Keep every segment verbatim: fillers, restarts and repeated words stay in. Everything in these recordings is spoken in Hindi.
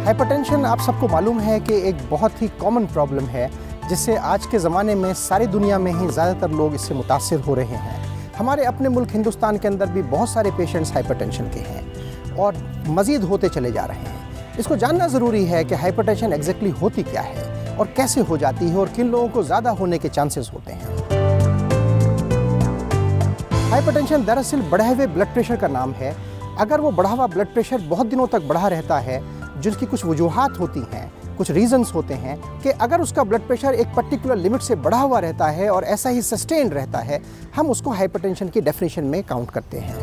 हाइपरटेंशन आप सबको मालूम है कि एक बहुत ही कॉमन प्रॉब्लम है जिससे आज के ज़माने में सारी दुनिया में ही ज़्यादातर लोग इससे मुतासिर हो रहे हैं। हमारे अपने मुल्क हिंदुस्तान के अंदर भी बहुत सारे पेशेंट्स हाइपरटेंशन के हैं और मज़ीद होते चले जा रहे हैं। इसको जानना ज़रूरी है कि हाइपरटेंशन एग्जैक्टली होती क्या है और कैसे हो जाती है और किन लोगों को ज़्यादा होने के चांसेस होते हैं। हाइपरटेंशन दरअसल बढ़े हुए ब्लड प्रेशर का नाम है। अगर वो बढ़ा हुआ ब्लड प्रेशर बहुत दिनों तक बढ़ा रहता है, जिसकी कुछ वजूहात होती हैं, कुछ रीजंस होते हैं कि अगर उसका ब्लड प्रेशर एक पर्टिकुलर लिमिट से बढ़ा हुआ रहता है और ऐसा ही सस्टेन रहता है, हम उसको हाइपरटेंशन की डेफिनेशन में काउंट करते हैं।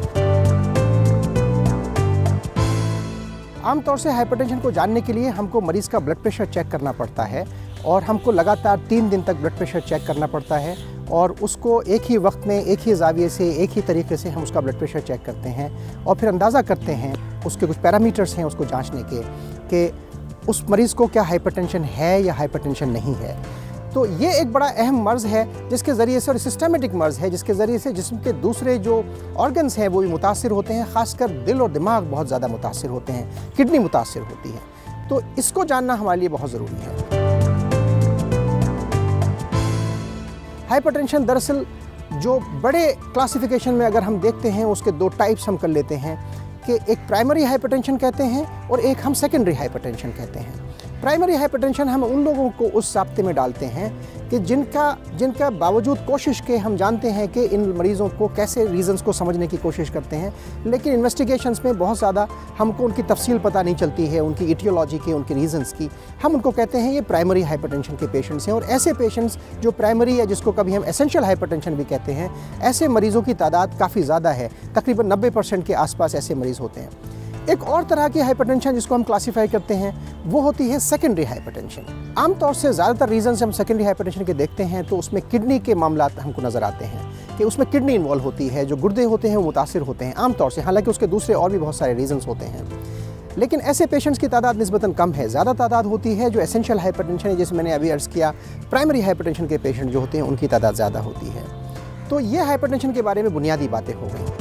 आमतौर से हाइपरटेंशन को जानने के लिए हमको मरीज़ का ब्लड प्रेशर चेक करना पड़ता है और हमको लगातार तीन दिन तक ब्लड प्रेशर चेक करना पड़ता है और उसको एक ही वक्त में एक ही ज़ाविये से एक ही तरीके से हम उसका ब्लड प्रेशर चेक करते हैं और फिर अंदाज़ा करते हैं, उसके कुछ पैरामीटर्स हैं उसको जांचने के कि उस मरीज़ को क्या हाइपरटेंशन है या हाइपरटेंशन नहीं है। तो ये एक बड़ा अहम मर्ज़ है जिसके ज़रिए से, और सिस्टमेटिक मर्ज़ है जिसके ज़रिए से जिस्म के दूसरे जो ऑर्गन्स हैं वो भी मुतासिर होते हैं, ख़ासकर दिल और दिमाग बहुत ज़्यादा मुतासिर होते हैं, किडनी मुतासिर होती है। तो इसको जानना हमारे लिए बहुत ज़रूरी है। हाइपरटेंशन दरअसल जो बड़े क्लासिफिकेशन में अगर हम देखते हैं उसके दो टाइप्स हम कर लेते हैं कि एक प्राइमरी हाइपरटेंशन कहते हैं और एक हम सेकेंडरी हाइपरटेंशन कहते हैं। प्राइमरी हाइपरटेंशन हम उन लोगों को उस ज़ाब्ते में डालते हैं कि जिनका जिनका बावजूद कोशिश के हम जानते हैं कि इन मरीज़ों को कैसे रीज़न्स को समझने की कोशिश करते हैं, लेकिन इन्वेस्टिगेशंस में बहुत ज़्यादा हमको उनकी तफसील पता नहीं चलती है, उनकी इटियोलॉजी की, उनकी रीज़न्स की। हम उनको कहते हैं ये प्राइमरी हाइपरटेंशन के पेशेंट्स हैं। और ऐसे पेशेंट्स जो प्राइमरी है, जिसको कभी हम एसेंशियल हाइपरटेंशन भी कहते हैं, ऐसे मरीज़ों की तादाद काफ़ी ज़्यादा है। तकरीबन नब्बे परसेंट के आसपास ऐसे मरीज़ होते हैं। एक और तरह की हाइपरटेंशन जिसको हम क्लासीफाई करते हैं वो होती है सेकेंडरी हाइपरटेंशन। आमतौर से ज़्यादातर रीज़न हम सेकेंडरी हाइपरटेंशन के देखते हैं तो उसमें किडनी के मामला हमको नज़र आते हैं कि उसमें किडनी इन्वॉल्व होती है, जो गुर्दे होते हैं वो मुतासिर होते हैं आमतौर से, हालांकि उसके दूसरे और भी बहुत सारे रीज़न्स होते हैं। लेकिन ऐसे पेशेंट्स की तादाद निस्बतन कम है। ज़्यादा तादाद होती है जो एसेंशियल हाइपरटेंशन है, जैसे मैंने अभी अर्ज़ किया। प्राइमरी हाइपरटेंशन के पेशेंट जो होते हैं उनकी तादाद ज़्यादा होती है। तो ये हाइपरटेंशन के बारे में बुनियादी बातें हो गई।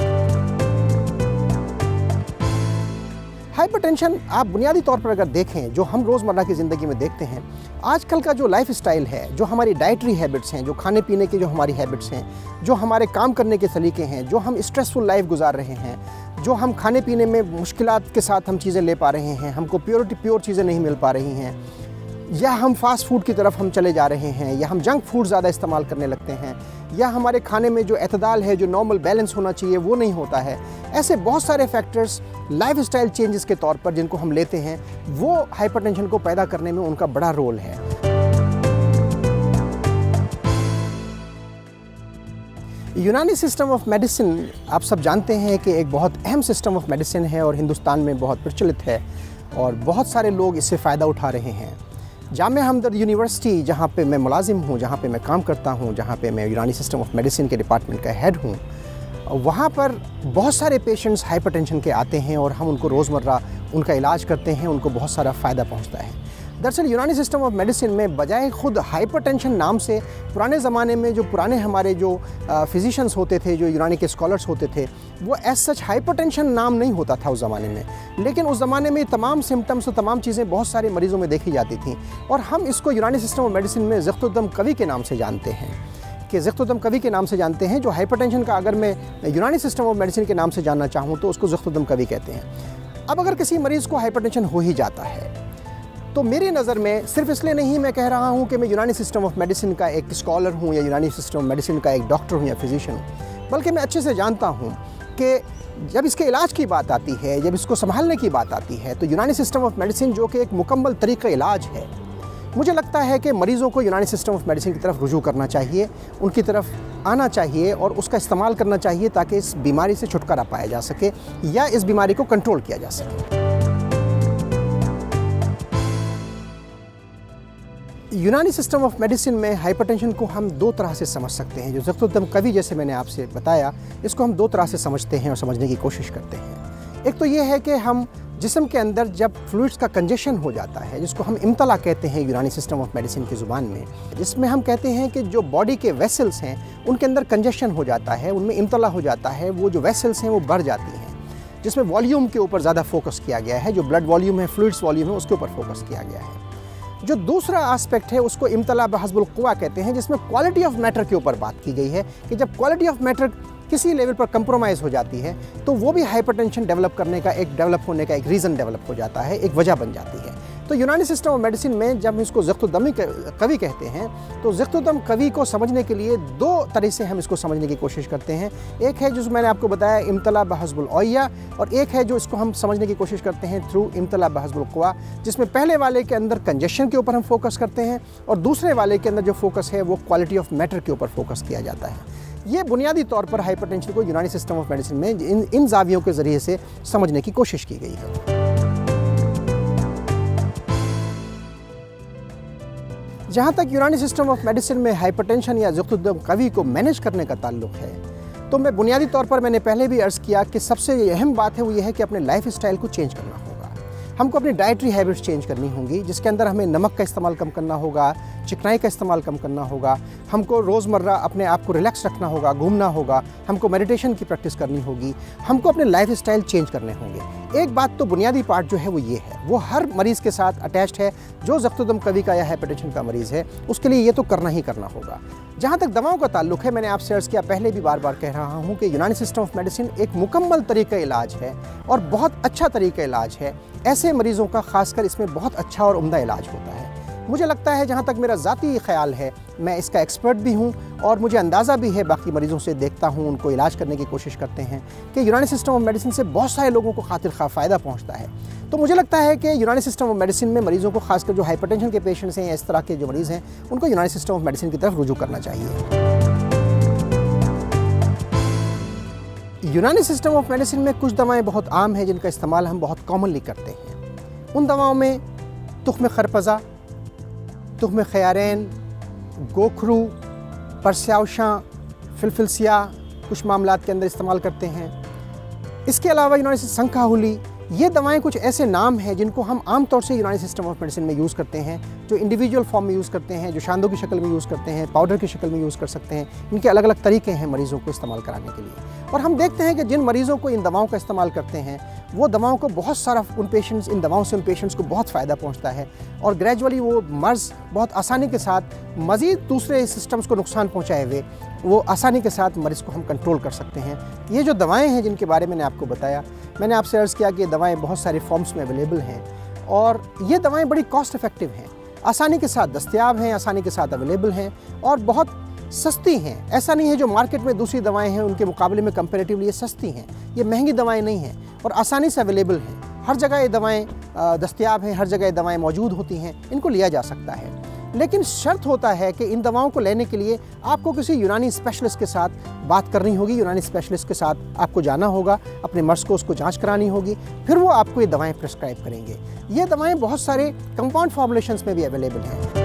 हाइपरटेंशन आप बुनियादी तौर पर अगर देखें, जो हम रोज़मर्रा की ज़िंदगी में देखते हैं, आजकल का जो लाइफ स्टाइल है, जो हमारी डाइटरी हैबिट्स हैं, जो खाने पीने की जो हमारी हैबिट्स हैं, जो हमारे काम करने के तरीके हैं, जो हम स्ट्रेसफुल लाइफ गुजार रहे हैं, जो हम खाने पीने में मुश्किलात के साथ हम चीज़ें ले पा रहे हैं, हमको प्योरिटी प्योर चीज़ें नहीं मिल पा रही हैं, या हम फास्ट फूड की तरफ हम चले जा रहे हैं, या हम जंक फूड ज़्यादा इस्तेमाल करने लगते हैं, या हमारे खाने में जो एतदाल है, जो नॉर्मल बैलेंस होना चाहिए वो नहीं होता है। ऐसे बहुत सारे फैक्टर्स लाइफ स्टाइल चेंजेस के तौर पर जिनको हम लेते हैं, वो हाइपरटेंशन को पैदा करने में उनका बड़ा रोल है। यूनानी सिस्टम ऑफ मेडिसिन आप सब जानते हैं कि एक बहुत अहम सिस्टम ऑफ मेडिसिन है और हिंदुस्तान में बहुत प्रचलित है और बहुत सारे लोग इससे फ़ायदा उठा रहे हैं। जामिया हमदर्द यूनिवर्सिटी, जहाँ पे मैं मुलाजिम हूँ, जहाँ पे मैं काम करता हूँ, जहाँ पे मैं यूनानी सिस्टम ऑफ मेडिसिन के डिपार्टमेंट का हेड हूँ, वहाँ पर बहुत सारे पेशेंट्स हाइपरटेंशन के आते हैं और हम उनको रोज़मर्रा उनका इलाज करते हैं, उनको बहुत सारा फ़ायदा पहुँचता है। दरअसल यूनानी सिस्टम ऑफ मेडिसिन में बजाय खुद हाइपरटेंशन नाम से, पुराने ज़माने में जो पुराने हमारे जो फिजिशियंस होते थे, जो यूनानी के स्कॉलर्स होते थे, वो एज सच हाइपरटेंशन नाम नहीं होता था उस ज़माने में। लेकिन उस ज़माने में तमाम सिम्टम्स और तमाम चीज़ें बहुत सारे मरीज़ों में देखी जाती थीं और हम इसको यूनानी सिस्टम ऑफ मेडिसिन में ज़िक्र-उद-दम कवी के नाम से जानते हैं कि ज़िक्र-उद-दम कवी के नाम से जानते हैं। जो हाइपरटेंशन का अगर मैं यूनानी सिस्टम ऑफ मेडिसिन के नाम से जानना चाहूँ तो उसको ज़िक्र-उद-दम कवी कहते हैं। अब अगर किसी मरीज़ को हाइपरटेंशन हो ही जाता है तो मेरी नज़र में, सिर्फ इसलिए नहीं मैं कह रहा हूँ कि मैं यूनानी सिस्टम ऑफ मेडिसिन का एक स्कॉलर हूँ या यूनानी सिस्टम ऑफ मेडिसिन का एक डॉक्टर हूँ या फिजिशियन हूँ, बल्कि मैं अच्छे से जानता हूँ कि जब इसके इलाज की बात आती है, जब इसको संभालने की बात आती है, तो यूनानी सिस्टम ऑफ मेडिसिन जो कि एक मुकम्मल तरीक़ा इलाज है, मुझे लगता है कि मरीज़ों को यूनानी सिस्टम ऑफ मेडिसिन की तरफ रुजू करना चाहिए, उनकी तरफ आना चाहिए और उसका इस्तेमाल करना चाहिए ताकि इस बीमारी से छुटकारा पाया जा सके या इस बीमारी को कंट्रोल किया जा सके। यूनानी सिस्टम ऑफ मेडिसिन में हाइपरटेंशन को हम दो तरह से समझ सकते हैं। जो ज़िक्र-उद-दम कवी, जैसे मैंने आपसे बताया, इसको हम दो तरह से समझते हैं और समझने की कोशिश करते हैं। एक तो ये है कि हम जिस्म के अंदर जब फ्लूइड्स का कंजेशन हो जाता है, जिसको हम इम्तला कहते हैं यूनानी सिस्टम ऑफ मेडिसिन की ज़ुबान में, जिसमें हम कहते हैं कि जो बॉडी के वेसल्स हैं उनके अंदर कंजेशन हो जाता है, उनमें इम्तला हो जाता है, वो जो वेसल्स हैं वो बढ़ जाती हैं। जिसमें वॉल्यूम के ऊपर ज़्यादा फोकस किया गया है, जो ब्लड वॉल्यूम है, फ्लूइड्स वॉल्यूम है, उसके ऊपर फोकस किया गया है। जो दूसरा एस्पेक्ट है उसको इम्तला बहस्बुल क़ुवा कहते हैं, जिसमें क्वालिटी ऑफ मैटर के ऊपर बात की गई है कि जब क्वालिटी ऑफ मैटर किसी लेवल पर कंप्रोमाइज़ हो जाती है तो वो भी हाइपरटेंशन डेवलप करने का एक डेवलप होने का एक रीज़न डेवलप हो जाता है, एक वजह बन जाती है। तो यूनानी सिस्टम ऑफ मेडिसिन में जब हम इसको ज़िक्तुद्दमी कवी कहते हैं तो ज़िक्तुद्दम कवी को समझने के लिए दो तरह से हम इसको समझने की कोशिश करते हैं। एक है जो मैंने आपको बताया इम्तला बहस्बुल ओया, और एक है जो इसको हम समझने की कोशिश करते हैं थ्रू इम्तला बहस्बुल क़ुवा, जिसमें पहले वाले के अंदर कंजेशन के ऊपर हम फोकस करते हैं और दूसरे वाले के अंदर जो फोकस है वो क्वालिटी ऑफ मैटर के ऊपर फोकस किया जाता है। ये बुनियादी तौर पर हाइपरटेंशन को यूनानी सिस्टम ऑफ मेडिसिन में इन इन जावियों के ज़रिए से समझने की कोशिश की गई है। जहाँ तक यूनानी सिस्टम ऑफ मेडिसिन में हाइपरटेंशन या ज़िक्तुद्दम कवी को मैनेज करने का ताल्लुक है, तो मैं बुनियादी तौर पर मैंने पहले भी अर्ज़ किया कि सबसे अहम बात है वो ये है कि अपने लाइफ स्टाइल को चेंज करना होगा। हमको अपनी डाइटरी हैबिट्स चेंज करनी होंगी, जिसके अंदर हमें नमक का इस्तेमाल कम करना होगा, चिकनाई का इस्तेमाल कम करना होगा, हमको रोज़मर्रा अपने आप को रिलैक्स रखना होगा, घूमना होगा, हमको मेडिटेशन की प्रैक्टिस करनी होगी, हमको अपने लाइफ स्टाइल चेंज करने होंगे। एक बात तो बुनियादी पार्ट जो है वो ये है, वो हर मरीज़ के साथ अटैच्ड है, जो ज़िक्तुद्दम कवी का या हाइपरटेंशन का मरीज़ है उसके लिए ये तो करना ही करना होगा। जहाँ तक दवाओं का ताल्लुक है, मैंने आपसे अर्ज़ किया, पहले भी बार बार कह रहा हूँ कि यूनानी सिस्टम ऑफ मेडिसिन एक मुकम्मल तरीक़ा इलाज है और बहुत अच्छा तरीक़ा इलाज है। ऐसे मरीज़ों का ख़ासकर इसमें बहुत अच्छा और उम्दा इलाज होता है। मुझे लगता है, जहाँ तक मेरा ज़ाती ख़्याल है, मैं इसका एक्सपर्ट भी हूँ और मुझे अंदाज़ा भी है, बाकी मरीज़ों से देखता हूँ, उनको इलाज करने की कोशिश करते हैं कि यूनानी सिस्टम ऑफ मेडिसिन से बहुत सारे लोगों को खातिर खा फ़ायदा पहुँचता है। तो मुझे लगता है कि यूनानी सिस्टम ऑफ मेडिसिन में मरीज़ों को, खासकर जो हाइपरटेंशन के पेशेंट्स हैं या इस तरह के जो मरीज़ हैं, उनको यूनानी सिस्टम ऑफ मेडिसिन की तरफ रुजू करना चाहिए। यूनानी सिस्टम ऑफ मेडिसिन में कुछ दवाएँ बहुत आम हैं जिनका इस्तेमाल हम बहुत कॉमनली करते हैं। उन दवाओं में तुख्म खरपज़ा, तुख्म ख़यारैन, गोखरू, परस्यावशां, फिलफिलसिया कुछ मामलात के अंदर इस्तेमाल करते हैं। इसके अलावा यूनानी संखाहुली, ये दवाएं कुछ ऐसे नाम हैं जिनको हम आम तौर से यूनानी सिस्टम ऑफ मेडिसिन में यूज़ करते हैं, जो इंडिविजुअल फॉर्म में यूज़ करते हैं, जो शांदों की शक्ल में यूज़ करते हैं, पाउडर की शक्ल में यूज़ कर सकते हैं। इनके अलग अलग तरीके हैं मरीज़ों को इस्तेमाल कराने के लिए। और हम देखते हैं कि जिन मरीज़ों को इन दवाओं का इस्तेमाल करते हैं वो दवाओं को बहुत सारा उन पेशेंट्स इन दवाओं से उन पेशेंट्स को बहुत फ़ायदा पहुंचता है और ग्रेजुअली वो मर्ज़ बहुत आसानी के साथ मज़ीद दूसरे सिस्टम्स को नुकसान पहुंचाए हुए वो आसानी के साथ मरीज़ को हम कंट्रोल कर सकते हैं। ये जो दवाएं हैं जिनके बारे में मैंने आपको बताया, मैंने आपसे अर्ज़ किया कि ये दवाएँ बहुत सारे फॉर्म्स में अवेलेबल हैं और ये दवाएँ बड़ी कॉस्ट इफ़ेक्टिव हैं, आसानी के साथ दस्तयाब हैं, आसानी के साथ अवेलेबल हैं और बहुत सस्ती हैं। ऐसा नहीं है जो मार्केट में दूसरी दवाएं हैं उनके मुकाबले में कंपैरेटिवली ये सस्ती हैं, ये महंगी दवाएं नहीं हैं और आसानी से अवेलेबल हैं। हर जगह ये दवाएं दस्तयाब हैं, हर जगह ये दवाएं मौजूद होती हैं, इनको लिया जा सकता है। लेकिन शर्त होता है कि इन दवाओं को लेने के लिए आपको किसी यूनानी स्पेशलिस्ट के साथ बात करनी होगी, यूनानी स्पेशलिस्ट के साथ आपको जाना होगा, अपने मर्ज़ को उसको जांच करानी होगी, फिर वो आपको ये दवाएं प्रिस्क्राइब करेंगे। ये दवाएं बहुत सारे कंपाउंड फॉर्मुलेशंस में भी अवेलेबल हैं।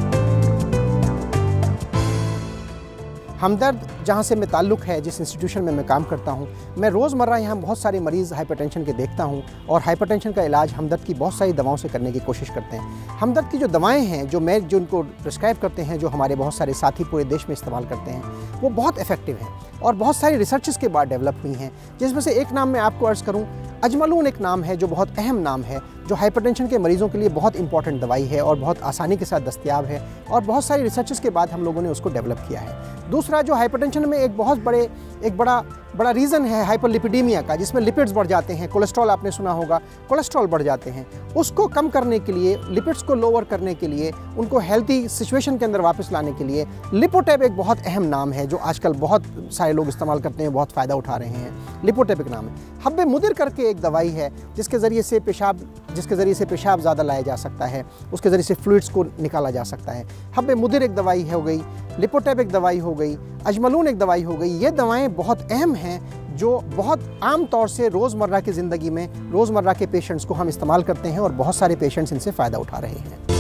हमदर्द जहाँ से मैं ताल्लुक़ है, जिस इंस्टीट्यूशन में मैं काम करता हूँ, मैं रोज़मर्रा यहाँ बहुत सारे मरीज़ हाइपरटेंशन के देखता हूँ और हाइपरटेंशन का इलाज हमदर्द की बहुत सारी दवाओं से करने की कोशिश करते हैं। हमदर्द की जो दवाएं हैं जो मैं जो उनको प्रिस्क्राइब करते हैं, जो हमारे बहुत सारे साथी पूरे देश में इस्तेमाल करते हैं, वो बहुत इफ़ेक्टिव हैं और बहुत सारी रिसर्चेस के बाद डेवलप हुई हैं, जिसमें से एक नाम मैं आपको अर्ज़ करूँ, अजमलून एक नाम है जो बहुत अहम नाम है, जो हाइपरटेंशन के मरीज़ों के लिए बहुत इंपॉर्टेंट दवाई है और बहुत आसानी के साथ दस्तयाब है और बहुत सारी रिसर्चेस के बाद हम लोगों ने उसको डेवलप किया है। दूसरा, जो हाइपरटेंशन में एक बहुत बड़े एक बड़ा बड़ा रीज़न है हाइपरलिपिडीमिया का, जिसमें लिपिड्स बढ़ जाते हैं, कोलेस्ट्रॉल आपने सुना होगा, कोलेस्ट्रॉल बढ़ जाते हैं। उसको कम करने के लिए, लिपिड्स को लोअर करने के लिए, उनको हेल्थी सिचुएशन के अंदर वापस लाने के लिए लिपोटेप एक बहुत अहम नाम है जो आजकल बहुत सारे लोग इस्तेमाल करते हैं, बहुत फ़ायदा उठा रहे हैं। लिपोटेप एक नाम है। हब्बे मुदिर करके एक दवाई है जिसके ज़रिए से पेशाब जिसके ज़रिए से पेशाब ज़्यादा लाया जा सकता है, उसके ज़रिए से फ्लूइड्स को निकाला जा सकता है। हब्बे मुदिर एक दवाई हो गई, लिपोटेप एक दवाई हो गई, अजमलून एक दवाई हो गई। ये दवाएं बहुत अहम हैं जो बहुत आम तौर से रोज़मर्रा की ज़िंदगी में रोज़मर्रा के पेशेंट्स को हम इस्तेमाल करते हैं और बहुत सारे पेशेंट्स इनसे फ़ायदा उठा रहे हैं।